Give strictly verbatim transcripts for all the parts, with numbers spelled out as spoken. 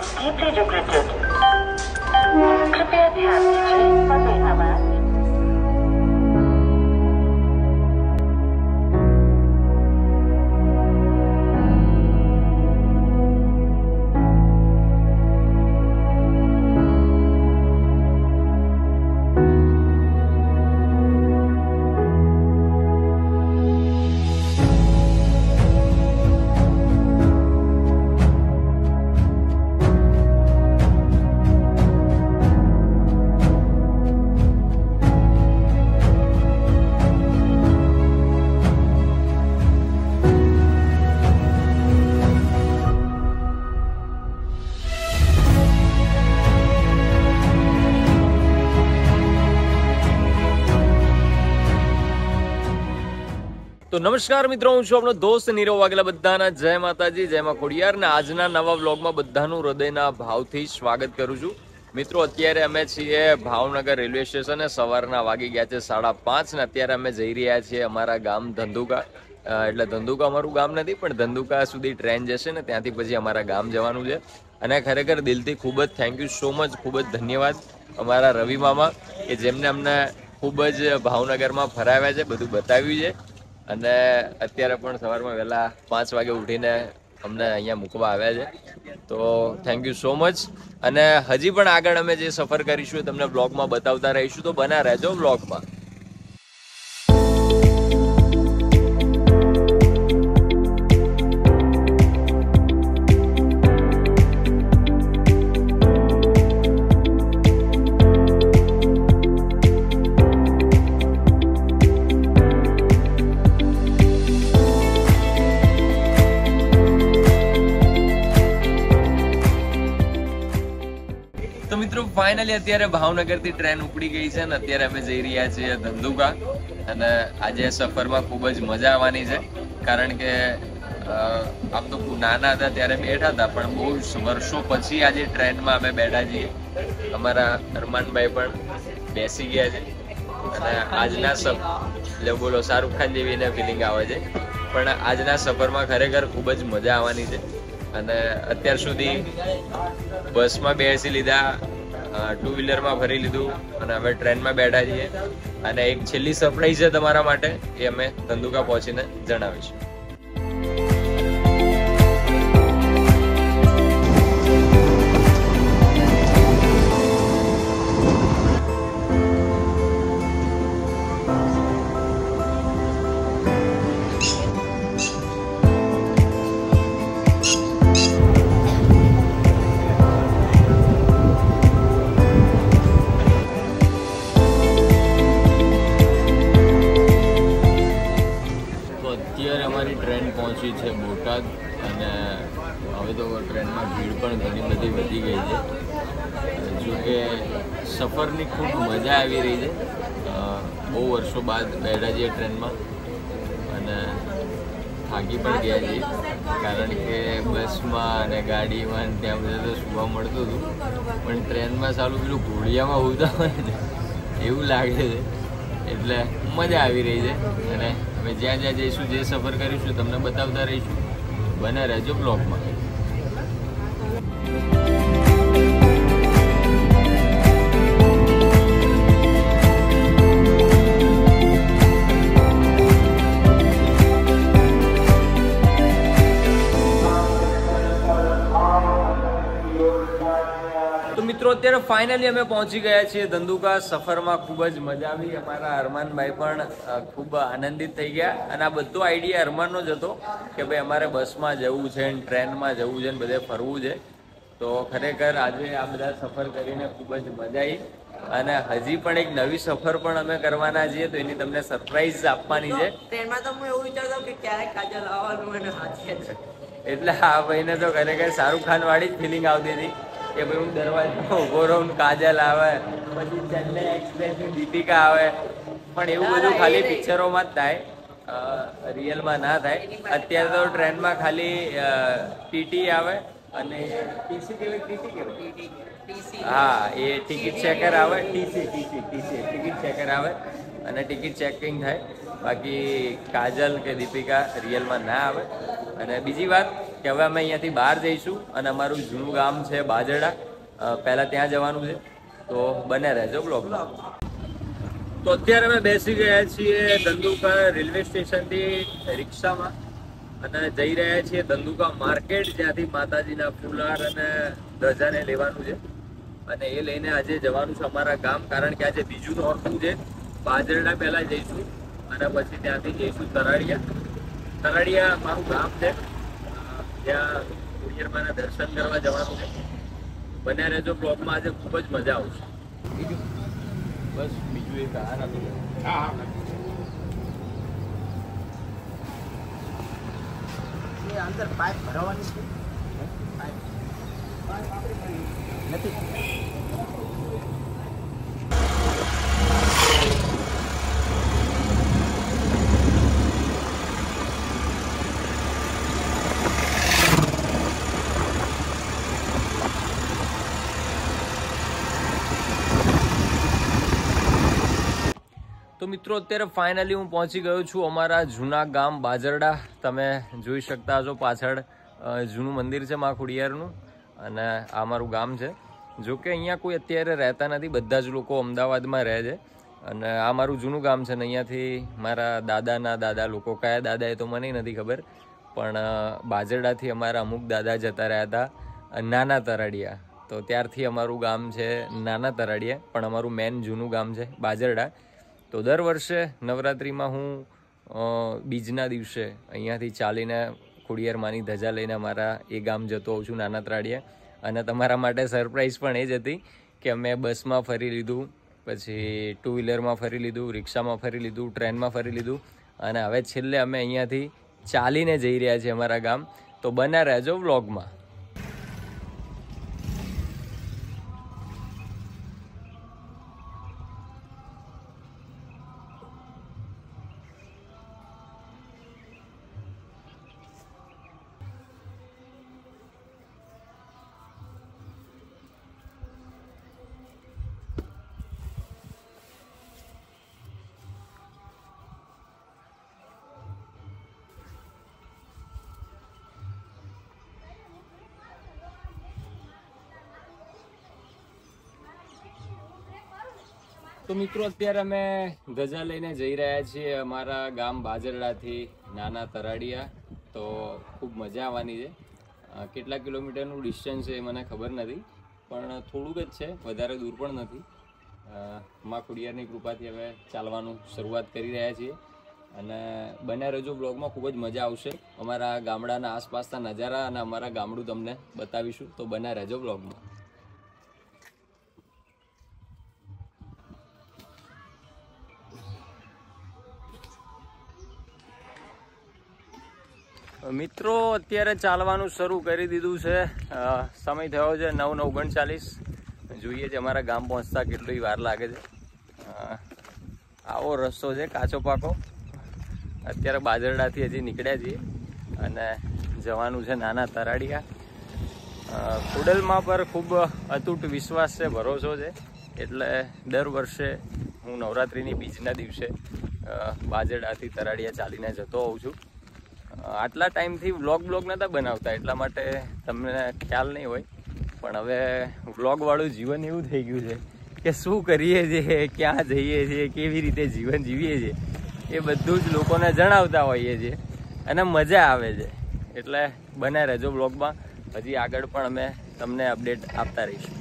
deeply regretted. कृपया ध्यान दीजिए और धन्यवाद। તો નમસ્કાર મિત્રો, હું છું આપણો દોસ્ત નીરવ વાઘેલા. બધાના જય માતાજી, જય માં ખોડિયાર. ને આજના નવા વ્લોગમાં બધાનું હૃદયના ભાવથી સ્વાગત કરું છું. મિત્રો, અત્યારે અમે છીએ ભાવનગર રેલવે સ્ટેશને. સવારના વાગી ગયા છે સાડા પાંચ ને અત્યારે અમે જઈ રહ્યા છીએ અમારા ગામ ધંધુકા. એટલે ધંધુકા અમારું ગામ નથી, પણ ધંધુકા સુધી ટ્રેન જશે ને ત્યાંથી પછી અમારા ગામ જવાનું છે. અને ખરેખર દિલથી ખૂબ જ થેન્ક યુ સો મચ, ખૂબ જ ધન્યવાદ અમારા રવિ મામા કે જેમને અમને ખૂબ જ ભાવનગરમાં ફરાવ્યા છે, બધું બતાવ્યું છે. અને અત્યારે પણ સવારમાં વહેલા પાંચ વાગે ઉઠીને અમને અહીંયા મૂકવા આવ્યા છે. તો થેન્ક યુ સો મચ. અને હજી પણ આગળ અમે જે સફર કરીશું એ તમને બ્લોગમાં બતાવતા રહીશું, તો બના રહેજો બ્લોગમાં. તો મિત્રો, ફાઇનલી અત્યારે ભાવનગરથી ટ્રેન ઉપડી ગઈ છે ને અત્યારે અમે જઈ રહ્યા છીએ ધંધુકા. અને આજે સફરમાં ખૂબ જ મજા આવવાની છે, કારણ કે આમ તો નાના હતા ત્યારે બેઠા હતા, પણ બહુ વર્ષો પછી આજે ટ્રેનમાં અમે બેઠા છીએ. અમારા અરમાનભાઈ પણ બેસી ગયા છે. અને આજના સફર બોલો શાહરુખ ખાન જેવી ફિલિંગ આવે છે. પણ આજના સફરમાં ખરેખર ખૂબ જ મજા આવવાની છે. અને અત્યાર સુધી બસમાં બેસી લીધા, ટુ વ્હીલરમાં ફરી લીધું, અને હવે ટ્રેનમાં બેઠા છીએ. અને એક છેલ્લી સરપ્રાઈઝ છે તમારા માટે, એ અમે ધંધુકા પહોંચીને જણાવીશું. ટ્રેન પહોંચી છે બોટાદ. અને હવે તો ટ્રેનમાં ભીડ પણ ઘણી બધી વધી ગઈ છે. જો કે સફરની ખૂબ મજા આવી રહી છે. બહુ વર્ષો બાદ બેઠા છીએ ટ્રેનમાં અને થાકી પણ ગયા છીએ, કારણ કે બસમાં અને ગાડીમાં ત્યાં બધા તો સુવા મળતું હતું, પણ ટ્રેનમાં સારું પેલું ઘોડિયામાં હોતા હોય ને એવું લાગે છે. એટલે મજા આવી રહી છે. અને અમે જ્યાં જ્યાં જઈશું, જે સફર કરીશું તમને બતાવતા રહીશું. બને રહેજો બ્લોગમાં. મિત્રો, અત્યારે ફાઇનલી અમે પહોંચી ગયા છીએ ધંધુકા. સફરમાં ખૂબ જ મજા આવી. અમારા અરમાનભાઈ પણ ખૂબ આનંદિત થઈ ગયા. અને આ બધો આઈડિયા અરમાનનો જ હતો કે ભાઈ અમારે બસમાં જવું છે ને ટ્રેનમાં જવું છે ને બધે ફરવું છે. તો ખરેખર આજે આ બધા સફર કરીને ખૂબ જ મજા આવી. અને હજી પણ એક નવી સફર પણ અમે કરવાના છીએ, તો એની તમને સરપ્રાઈઝ આપવાની છે. ટ્રેનમાં તો હું એવું વિચારતો કે ક્યારે કાજલ આવવાનું મને હાથે છે. એટલે આ ભાઈને તો ખરેખર શાહરુખ ખાન વાળી જ ફિલિંગ આવતી હતી કે ભાઈ હું દરવાજામાં ઉભો રહું, કાજલ આવે, પછી ચેન્નઈ એક્સપ્રેસની દીપિકા આવે. પણ એવું બધું ખાલી પિક્ચરોમાં જ થાય, રિયલમાં ના થાય. અત્યારે તો ટ્રેનમાં ખાલી ટીટી આવે અને ટીસી કેવી ટીટી કેવી હા એ ટિકિટ ચેકર આવે, TC TC TC ticket checker આવે અને ટિકિટ ચેકિંગ થાય. બાકી કાજલ કે દીપિકા રિયલમાં ના આવે. અને બીજી વાત કે હવે અમે અહીંયાથી બહાર જઈશું અને અમારું જૂનું ગામ છે બાજરડા, પહેલાં ત્યાં જવાનું છે. તો બને રહેજો બ્લોગમાં. તો અત્યારે અમે બેસી ગયા છીએ ધંધુકા રેલવે સ્ટેશનથી રિક્ષામાં અને જઈ રહ્યા છીએ ધંધુકા માર્કેટ, જ્યાંથી માતાજીના ફુલાર અને ધજાને લેવાનું છે. અને એ લઈને આજે જવાનું છે અમારા ગામ, કારણ કે આજે બીજું નોરતું છે. બાજરડા પહેલાં જઈશું અને પછી ત્યાંથી જઈશું તરાડિયા. તરાડિયા મારું ગામ છે, ત્યાં ખોડિયારમાંના દર્શન કરવા જવાનું છે. બન્યા રહેજો બ્લોગમાં, આજે ખૂબ જ મજા આવશે. બીજું બસ બીજું એક આ નથી. અંદર પાઇપ ભરાવાની છે નથી. તો મિત્રો અત્યારે ફાઇનલી હું પહોંચી ગયો છું અમારા જૂના ગામ બાજરડા. તમે જોઈ શકતા હશો પાછળ જૂનું મંદિર છે મા ખોડિયારનું, અને આ અમારું ગામ છે. જો કે અહીંયા કોઈ અત્યારે રહેતા નથી, બધા જ લોકો અમદાવાદમાં રહે છે. અને આ મારું જૂનું ગામ છે ને અહીંયાથી મારા દાદાના દાદા લોકો, કયા દાદા એ તો મને નથી ખબર, પણ બાજરડાથી અમારા અમુક દાદા જતા રહ્યા હતા નાના તરાડિયા. તો ત્યારથી અમારું ગામ છે નાના તરાડિયા, પણ અમારું મેન જૂનું ગામ છે બાજરડા. તો દર વર્ષે નવરાત્રિમાં હું બીજના દિવસે અહીંયાથી ચાલીને ખોડિયાર માની ધજા લઈને અમારા એ ગામ જતો હોઉં છું નાના તરાડિયા. અને તમારા માટે સરપ્રાઈઝ પણ એ જ હતી કે અમે બસમાં ફરી લીધું, પછી ટુ વ્હીલરમાં ફરી લીધું, રિક્ષામાં ફરી લીધું, ટ્રેનમાં ફરી લીધું, અને હવે છેલ્લે અમે અહીંયાથી ચાલીને જઈ રહ્યા છીએ અમારા ગામ. તો બન્યા રહેજો વ્લોગમાં. તો મિત્રો અત્યારે અમે ધજા લઈને જઈ રહ્યા છીએ અમારા ગામ બાજરડાથી નાના તરાડિયા. તો ખૂબ મજા આવવાની છે. કેટલા કિલોમીટરનું ડિસ્ટન્સ છે એ મને ખબર નથી, પણ થોડુંક જ છે, વધારે દૂર પણ નથી. મા ખોડિયારની કૃપાથી હવે ચાલવાનું શરૂઆત કરી રહ્યા છીએ. અને બન્યા રહેજો બ્લોગમાં, ખૂબ જ મજા આવશે. અમારા ગામડાના આસપાસના નજારા અને અમારા ગામડું તમને બતાવીશું. તો બન્યા રહેજો બ્લોગમાં. મિત્રો અત્યારે ચાલવાનું શરૂ કરી દીધું છે. સમય થયો છે નવ નવ ઓગણચાલીસ. જોઈએ છે અમારા ગામ પહોંચતા કેટલી વાર લાગે છે. આવો રસ્તો છે કાચો પાકો. અત્યારે બાજરડાથી હજી નીકળ્યા છીએ અને જવાનું છે નાના તરાડિયા. ખોડલમાં પર ખૂબ અતૂટ વિશ્વાસ છે, ભરોસો છે, એટલે દર વર્ષે હું નવરાત્રિની બીજના દિવસે બાજરડાથી તરાડિયા ચાલીને જતો હોઉં છું. આટલા ટાઈમથી વ્લોગ બ્લોગ નહોતા બનાવતા, એટલા માટે તમને ખ્યાલ નહીં હોય, પણ હવે વ્લોગવાળું જીવન એવું થઈ ગયું છે કે શું કરીએ છીએ, ક્યાં જઈએ છીએ, કેવી રીતે જીવન જીવીએ છીએ એ બધું જ લોકોને જણાવતા હોઈએ છીએ અને મજા આવે છે. એટલે બને રહેજો વ્લોગમાં, હજી આગળ પણ અમે તમને અપડેટ આપતા રહીશું.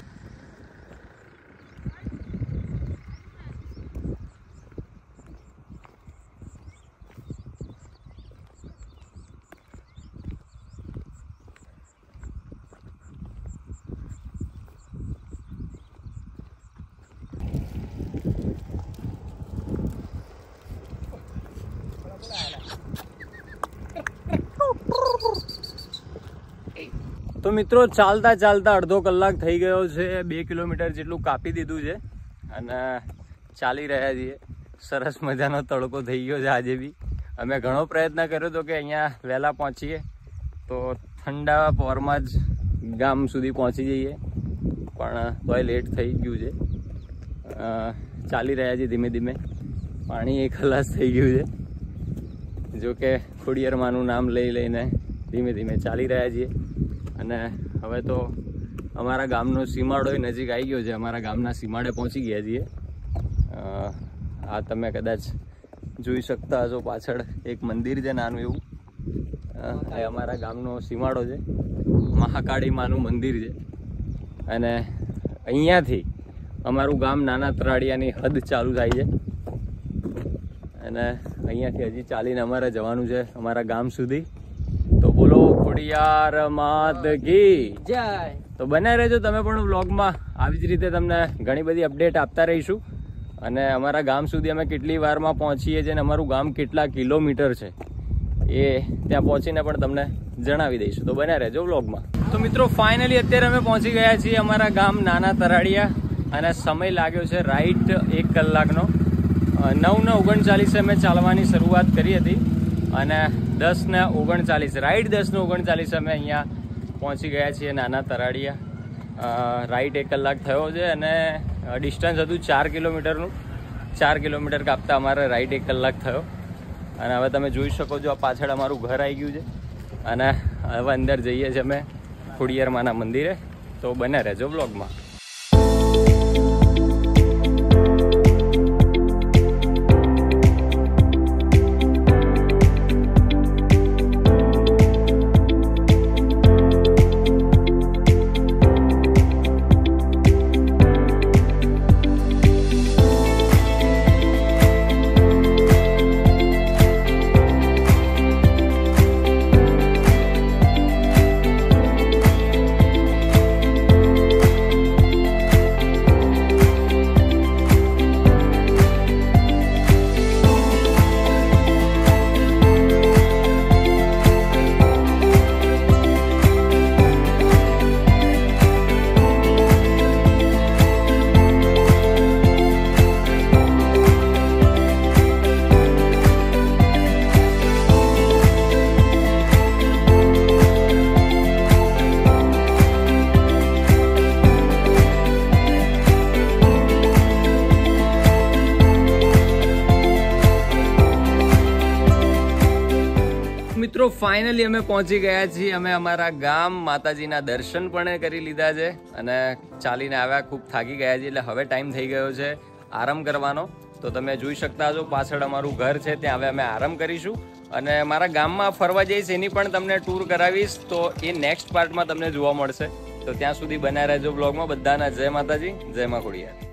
તો મિત્રો ચાલતા ચાલતા અડધો કલાક થઈ ગયો છે, બે કિલોમીટર જેટલું કાપી દીધું છે અને ચાલી રહ્યા છીએ. સરસ મજાનો તડકો થઈ ગયો છે આજે બી. અમે ઘણો પ્રયત્ન કર્યો હતો કે અહીંયા વહેલા પહોંચીએ તો ઠંડા પવરમાં જ ગામ સુધી પહોંચી જઈએ, પણ તોય લેટ થઈ ગયું છે. ચાલી રહ્યા છીએ ધીમે ધીમે. પાણી એ ખલાસ થઈ ગયું છે. જો કે ખોડિયાર માનું નામ લઈ લઈને ધીમે ધીમે ચાલી રહ્યા છીએ અને હવે તો અમારા ગામનો સીમાડો નજીક આવી ગયો છે. અમારા ગામના સીમાડે પહોંચી ગયા છીએ. આ તમે કદાચ જોઈ શકતા હશો પાછળ એક મંદિર છે નાનું એવું. એ અમારા ગામનો સીમાડો છે. મહાકાળી માનું મંદિર છે અને અહીંયાથી અમારું ગામ નાના તરાડિયાની હદ ચાલુ થાય છે અને અહીંયાથી હજી ચાલીને અમારે જવાનું છે અમારા ગામ સુધી. તો બોલો ખોડિયાર માત કી જય. તો બને રહેજો તમે પણ વ્લોગમાં. આવી જ રીતે તમને ઘણી બધી અપડેટ આપતા રહીશું અને અમારા ગામ સુધી અમે કેટલી વારમાં પહોંચીએ છીએ અને અમારું ગામ કેટલા કિલોમીટર છે એ ત્યાં પહોંચીને પણ તમને જણાવી દઈશું. તો બને રહેજો વ્લોગમાં. તો મિત્રો ફાઇનલી અત્યારે અમે પહોંચી ગયા છીએ અમારા ગામ નાના તરાડિયા અને સમય લાગ્યો છે રાઈટ એક કલાકનો. નવ ને ઓગણચાલીસે અમે ચાલવાની શરૂઆત કરી હતી અને દસ ને ઓગણચાલીસ રાઈટ દસ ને ઓગણચાલીસે અમે અહીંયા પહોંચી ગયા છીએ નાના તરાડિયા. રાઈટ એક કલાક થયો છે અને ડિસ્ટન્સ હતું ચાર કિલોમીટરનું. ચાર કિલોમીટર કાપતા અમારે રાઈટ એક કલાક થયો અને હવે તમે જોઈ શકો છો આ પાછળ અમારું ઘર આવી ગયું છે અને હવે અંદર જઈએ છીએ અમે ખોડિયાર માના મંદિરે. તો બને રહેજો બ્લોગમાં. મિત્રો ફાઇનલી અમે પહોંચી ગયા છીએ. અમે અમારા ગામ માતાજીના દર્શન પણ કરી લીધા છે અને ચાલીને આવ્યા. ખૂબ થાકી ગયા છીએ એટલે હવે ટાઈમ થઈ ગયો છે આરામ કરવાનો. તો તમે જોઈ શકતા છો પાછળ અમારું ઘર છે, ત્યાં હવે અમે આરામ કરીશું અને મારા ગામમાં ફરવા જઈશ એની પણ તમને ટૂર કરાવીશ. તો એ નેક્સ્ટ પાર્ટમાં તમને જોવા મળશે. તો ત્યાં સુધી બનાવી રહેજો બ્લોગમાં. બધાના જય માતાજી, જય મા ખોડિયાર.